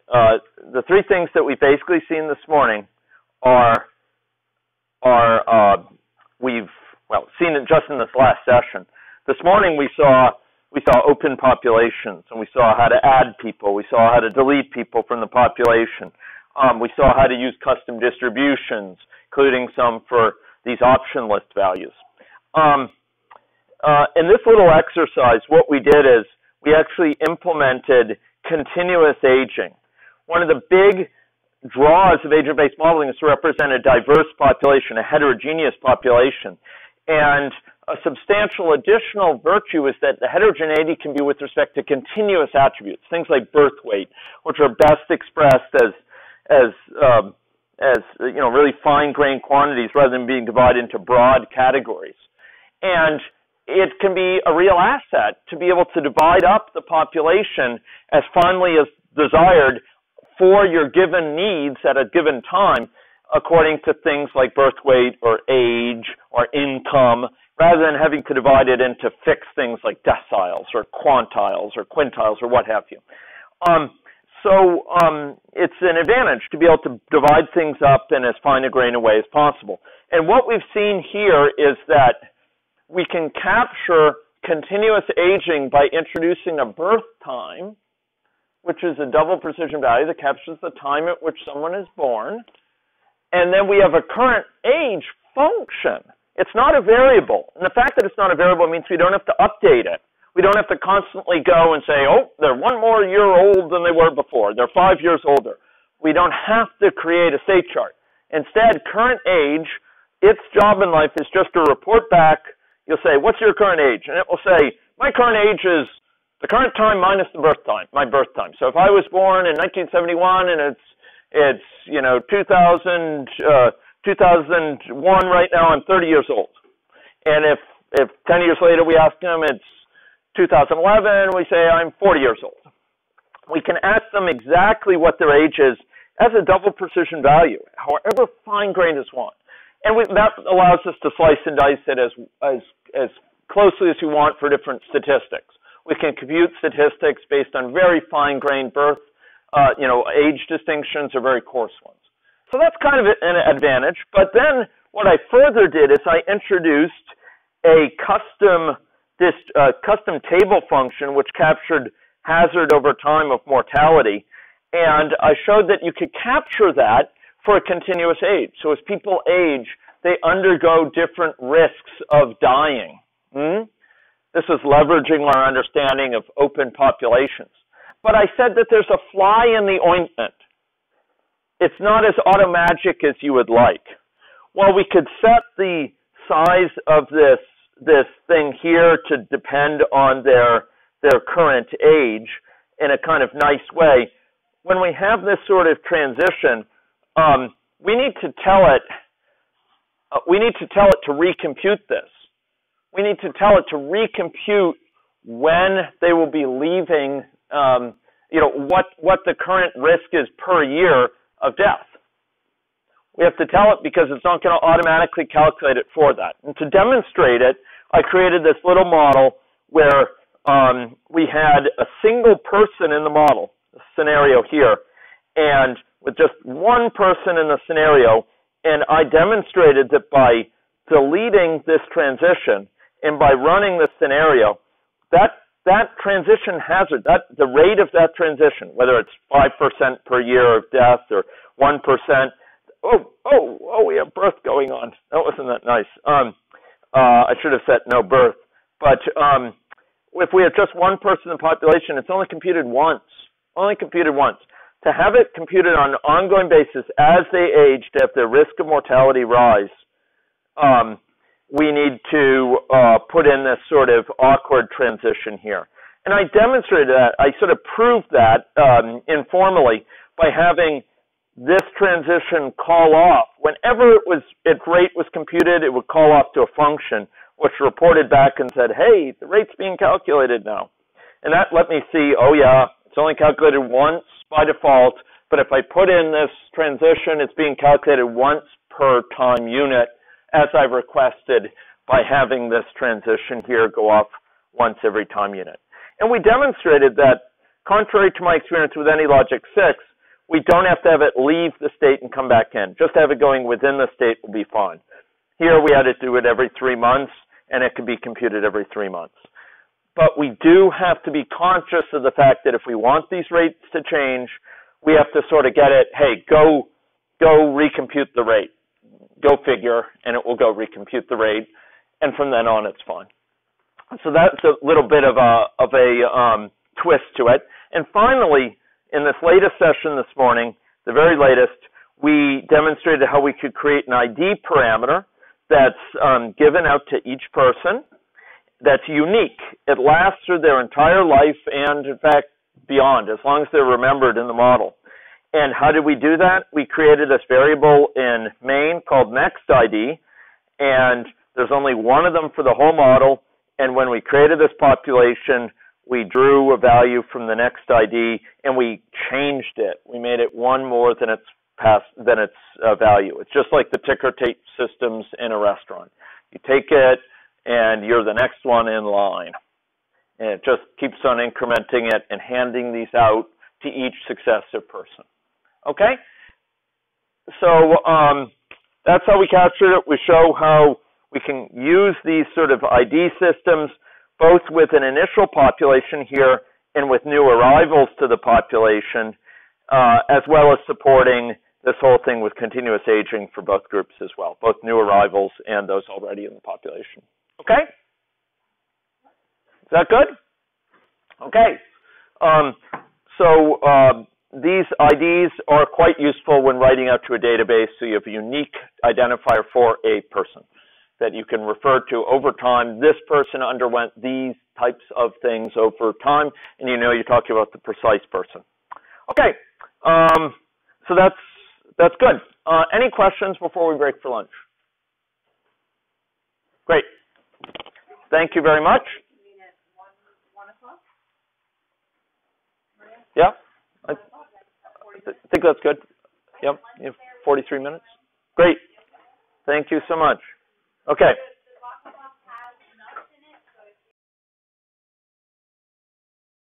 the three things that we've basically seen this morning are we've seen it just in this last session. This morning we saw open populations, and we saw how to add people. We saw how to delete people from the population. We saw how to use custom distributions, including some for these option list values. In this little exercise, what we did is we actually implemented continuous aging. One of the big draws of agent-based modeling is to represent a diverse population, a heterogeneous population. And a substantial additional virtue is that the heterogeneity can be with respect to continuous attributes, things like birth weight, which are best expressed as really fine-grained quantities rather than being divided into broad categories. And it can be a real asset to be able to divide up the population as finely as desired for your given needs at a given time, according to things like birth weight or age or income, rather than having to divide it into fixed things like deciles or quantiles or quintiles or what have you. So it's an advantage to be able to divide things up in as fine a grain a way as possible. And what we've seen here is that we can capture continuous aging by introducing a birth time, which is a double precision value that captures the time at which someone is born. And then we have a current age function. It's not a variable. And the fact that it's not a variable means we don't have to update it. We don't have to constantly go and say, oh, they're one more year old than they were before. They're 5 years older. We don't have to create a state chart. Instead, current age, its job in life is just to report back. You'll say, what's your current age? And it will say, my current age is the current time minus the birth time, my birth time. So if I was born in 1971 and it's 2001 right now, I'm 30 years old. And if 10 years later we ask them it's 2011, we say I'm 40 years old. We can ask them exactly what their age is as a double precision value, however fine-grained as one. And that allows us to slice and dice it as closely as we want for different statistics. We can compute statistics based on very fine-grained birth, age distinctions or very coarse ones. So that's kind of an advantage. But then what I further did is I introduced a custom table function which captured hazard over time of mortality. And I showed that you could capture that for a continuous age. So as people age, they undergo different risks of dying. This is leveraging our understanding of open populations. But I said that there's a fly in the ointment. It's not as automagic as you would like. Well, we could set the size of this thing here to depend on their current age in a kind of nice way. When we have this sort of transition, we need to tell it to recompute this. We need to tell it to recompute when they will be leaving, what the current risk is per year of death. We have to tell it because it's not going to automatically calculate it for that. And to demonstrate it, I created this little model where we had a single person in the model, the scenario here, and with just one person in the scenario, and I demonstrated that by deleting this transition and by running this scenario, that transition hazard, the rate of that transition, whether it's 5% per year of death or 1%, we have birth going on. That wasn't that nice. I should have said no birth. But if we have just one person in the population, it's only computed once. To have it computed on an ongoing basis as they age, to have their risk of mortality rise, we need to put in this sort of awkward transition here. And I demonstrated that. I sort of proved that informally by having this transition call off. Whenever its rate was computed, it would call off to a function which reported back and said, hey, the rate's being calculated now. And that let me see, oh yeah, it's only calculated once by default, but if I put in this transition, it's being calculated once per time unit as I've requested by having this transition here go off once every time unit. And we demonstrated that, contrary to my experience with AnyLogic 6, We don't have to have it leave the state and come back in. Just have it going within the state will be fine. Here we had to do it every 3 months, and it could be computed every 3 months. But we do have to be conscious of the fact that if we want these rates to change, we have to sort of get it, hey, go recompute the rate. Go figure, and it will go recompute the rate, and from then on it's fine. So that's a little bit of a twist to it. And finally, in this latest session this morning, the very latest, we demonstrated how we could create an ID parameter that's given out to each person that's unique. It lasts through their entire life and, in fact, beyond, as long as they're remembered in the model. And how did we do that? We created this variable in main called NextID, and there's only one of them for the whole model. And when we created this population, we drew a value from the NextID, and we changed it. We made it one more than its value. It's just like the ticker tape systems in a restaurant. You take it, and you're the next one in line. And it just keeps on incrementing it and handing these out to each successive person. Okay? So that's how we captured it. We show how we can use these sort of ID systems both with an initial population here and with new arrivals to the population, as well as supporting this whole thing with continuous aging for both groups as well, both new arrivals and those already in the population. Okay? Is that good? Okay. These IDs are quite useful when writing out to a database, so you have a unique identifier for a person that you can refer to over time. This person underwent these types of things over time, and you know you're talking about the precise person. Okay, so that's good. Any questions before we break for lunch? Great. Thank you very much. Yeah, I think that's good. Yep, you have 43 minutes. Great. Thank you so much. Okay.